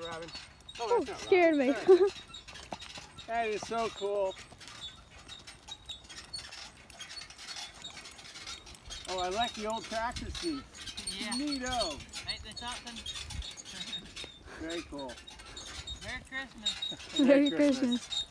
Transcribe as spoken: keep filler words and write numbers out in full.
Robin. Oh, Oh, that's not scared me. Robin. That is so cool. Oh, I like the old tractor seat. Yeah. Neato. Ain't they something? Very cool. Merry Christmas. Merry Christmas.